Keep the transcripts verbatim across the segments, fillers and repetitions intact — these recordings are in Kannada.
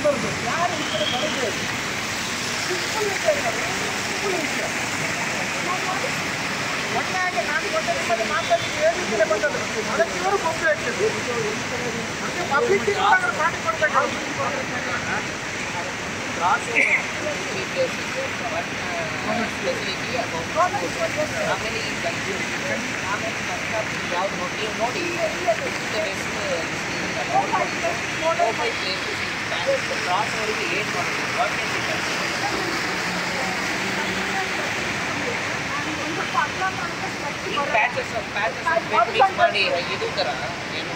ಬರೋದು ಯಾರು ಈ ಕಡೆ ಬರೋದೇ ಸಿಂಪಲ್ ವಿಷಯ ಸಿಂಪಲ್ ವಿಷಯ ಮೊನ್ನೆಗೆ ನಾನು ಕೊಟ್ಟ ನಿಮ್ಮಲ್ಲಿ ಮಾತಾಡಿ ಏನು ಕಡೆ ಬಂದದ್ದು ಅದಕ್ಕೆ ಇವರು ಗೊಂಬೆ ಆಗ್ತದೆ ಮತ್ತೆ ಪಬ್ಲಿಕ್ ಮಾಡಿ ಕೊಡ್ಬೇಕು ನೋಡಿ ಕ್ರಾಸ್ ಅವರಿಗೆ ಏನು ಪ್ಯಾಚಸ್ ಪ್ಯಾಚಸ್ ಮಿಕ್ಸ್ ಮಾಡಿ ಇದು ಥರ ಏನು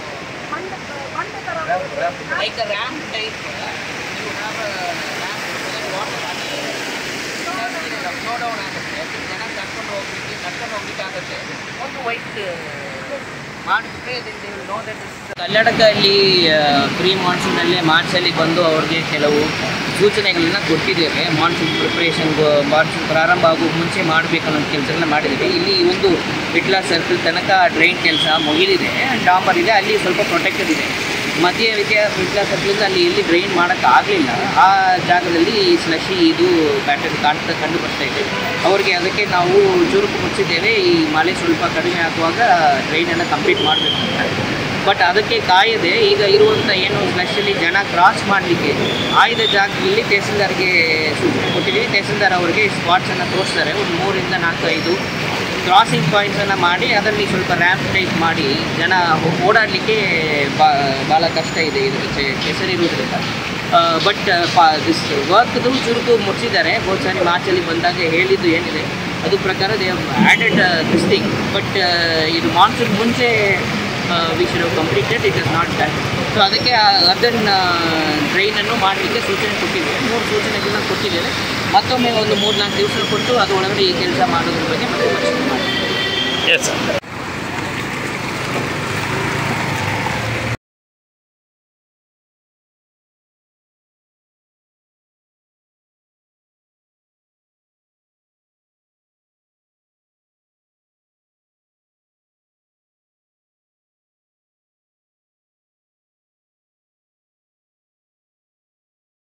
ಲೈಕ್ ರ್ಯಾಂಪ್ ಟೈಪ್ ನೀವು ನಾವು ರ್ಯಾಂಪ್ ವಾಟರ್ ಸ್ಲೋ ಡೌನ್ ಆಗುತ್ತೆ ಜನ ಕರ್ಕೊಂಡು ಹೋಗ್ಲಿಕ್ಕೆ ಕರ್ಕೊಂಡು ಹೋಗ್ಲಿಕ್ಕೆ ಆಗುತ್ತೆ ಒಂದು ವೈಟ್ ಮಾಡಿಬಿಟ್ರೆ ನೋ ದಟ್ ಕರ್ನಾಟಕದಲ್ಲಿ ಪ್ರೀ ಮಾನ್ಸೂನಲ್ಲೇ ಮಾರ್ಚಲ್ಲಿ ಬಂದು ಅವ್ರಿಗೆ ಕೆಲವು ಸೂಚನೆಗಳನ್ನ ಕೊಟ್ಟಿದ್ದೇವೆ. ಮಾನ್ಸೂನ್ ಪ್ರಿಪ್ರೇಷನ್ ಮಾನ್ಸೂನ್ ಪ್ರಾರಂಭ ಆಗುವ ಮುಂಚೆ ಮಾಡಬೇಕನ್ನೋ ಕೆಲಸಗಳನ್ನ ಮಾಡಿದ್ದೀವಿ. ಇಲ್ಲಿ ಈ ಒಂದು ವಿಟ್ಲ ಸರ್ಕಲ್ ತನಕ ಡ್ರೈನ್ ಕೆಲಸ ಮುಗಿದಿದೆ, ಡಾಂಬರ್ ಇದೆ, ಅಲ್ಲಿ ಸ್ವಲ್ಪ ಪ್ರೊಟೆಕ್ಟೆಡ್ ಇದೆ. ಮಧ್ಯ ವಿದ್ಯಾ ವಿಟ್ಲ ಸರ್ಕಲಿಂದ ಅಲ್ಲಿ ಎಲ್ಲಿ ಡ್ರೈನ್ ಮಾಡೋಕ್ಕಾಗಲಿಲ್ಲ, ಆ ಜಾಗದಲ್ಲಿ ಸ್ಲಶಿ ಇದು ಪ್ಯಾಟರ್ನ್ ಕಾಣ್ತಾ ಕಂಡು ಬರ್ತಾ ಇದೆ. ಅವರಿಗೆ ಅದಕ್ಕೆ ನಾವು ಚುರುಕು ಮುಚ್ಚಿದ್ದೇವೆ. ಈ ಮಳೆ ಸ್ವಲ್ಪ ಕಡಿಮೆ ಆಗುವಾಗ ಡ್ರೈನನ್ನು ಕಂಪ್ಲೀಟ್ ಮಾಡಬೇಕು ಅಂತ. ಬಟ್ ಅದಕ್ಕೆ ಕಾಯದೆ ಈಗ ಇರುವಂಥ ಏನು ಸ್ಲಶಲ್ಲಿ ಜನ ಕ್ರಾಸ್ ಮಾಡಲಿಕ್ಕೆ ಆಯ್ದ ಜಾಗದಲ್ಲಿ ತಹಸೀಲ್ದಾರ್ಗೆ ಸೂಚನೆ ಕೊಟ್ಟಿದ್ದೀವಿ. ತಹಸೀಲ್ದಾರ್ ಅವರಿಗೆ ಸ್ಪಾಟ್ಸನ್ನು ತೋರಿಸ್ತಾರೆ. ಒಂದು ಮೂರಿಂದ ನಾಲ್ಕು ಐದು ಕ್ರಾಸಿಂಗ್ ಪಾಯಿಂಟ್ಸನ್ನು ಮಾಡಿ ಅದರಲ್ಲಿ ಸ್ವಲ್ಪ ರ್ಯಾಂಪ್ ಟೈಪ್ ಮಾಡಿ ಜನ ಓಡಾಡಲಿಕ್ಕೆ ಬಾ ಭಾಳ ಕಷ್ಟ ಇದೆ ಇದು ಹೆಸರಿರುವುದರಿಂದ. ಬಟ್ ಪಾ ದಿಸ್ ವರ್ಕ್ದು ಚುರುಕು ಮುಚ್ಚಿದ್ದಾರೆ. ಹೋದ ಸಾರಿ ಮಾರ್ಚಲ್ಲಿ ಬಂದಾಗ ಹೇಳಿದ್ದು ಏನಿದೆ ಅದು ಪ್ರಕಾರ they added this thing. But ಇದು ಮಾನ್ಸೂನ್ ಮುಂಚೆ we should have completed, it is not that. So ಅದಕ್ಕೆ ಅದನ್ನು ಡ್ರೈನನ್ನು ಮಾಡಲಿಕ್ಕೆ ಸೂಚನೆ ಕೊಟ್ಟಿದ್ದೇವೆ. ಮೂರು ಸೂಚನೆಗಳನ್ನ ಕೊಟ್ಟಿದ್ದೇವೆ. ಮತ್ತೊಮ್ಮೆ ಒಂದು ಮೂರು ನಾಲ್ಕು ದಿವಸ ಕೊಟ್ಟು ಅದು ಒಳಗಡೆ ಈ ಕೆಲಸ ಮಾಡೋದ್ರ ಬಗ್ಗೆ ಮತ್ತೆ ಯೋಚನೆ ಮಾಡಿ. Yes sir.